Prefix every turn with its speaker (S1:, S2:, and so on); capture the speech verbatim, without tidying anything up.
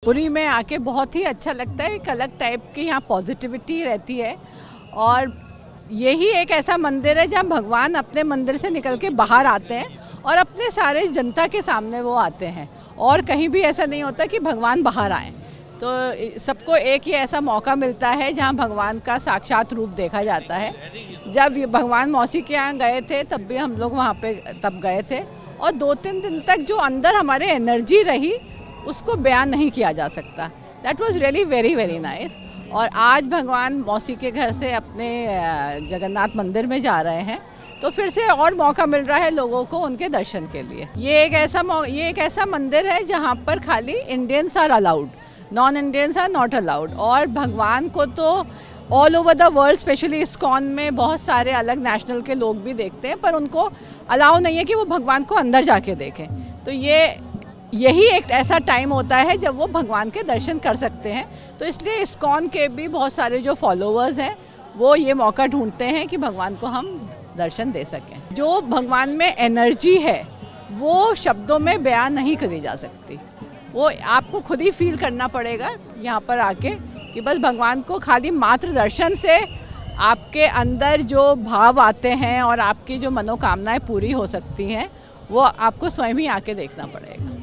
S1: पुरी में आके बहुत ही अच्छा लगता है। एक अलग टाइप की यहाँ पॉजिटिविटी रहती है और यही एक ऐसा मंदिर है जहाँ भगवान अपने मंदिर से निकल के बाहर आते हैं और अपने सारे जनता के सामने वो आते हैं। और कहीं भी ऐसा नहीं होता कि भगवान बाहर आए। तो सबको एक ही ऐसा मौका मिलता है जहाँ भगवान का साक्षात रूप देखा जाता है। जब भगवान मौसी के यहाँ गए थे तब भी हम लोग वहाँ पे तब गए थे और दो तीन दिन तक जो अंदर हमारे एनर्जी रही उसको बयान नहीं किया जा सकता। That was really very very nice. और आज भगवान मौसी के घर से अपने जगन्नाथ मंदिर में जा रहे हैं तो फिर से और मौका मिल रहा है लोगों को उनके दर्शन के लिए। ये एक ऐसा ये एक ऐसा मंदिर है जहाँ पर खाली Indians are allowed, non Indians are not allowed. और भगवान को तो all over the world, specially ISKCON में बहुत सारे अलग नेशनल के लोग भी देखते हैं, पर उनको अलाउ नहीं है कि वो भगवान को अंदर जाके देखें। तो ये यही एक ऐसा टाइम होता है जब वो भगवान के दर्शन कर सकते हैं। तो इसलिए इस्कॉन के भी बहुत सारे जो फॉलोअर्स हैं वो ये मौका ढूंढते हैं कि भगवान को हम दर्शन दे सकें। जो भगवान में एनर्जी है वो शब्दों में बयान नहीं करी जा सकती, वो आपको खुद ही फील करना पड़ेगा यहाँ पर आके कि बस भगवान को खाली मात्र दर्शन से आपके अंदर जो भाव आते हैं और आपकी जो मनोकामनाएं पूरी हो सकती हैं वो आपको स्वयं ही आके देखना पड़ेगा।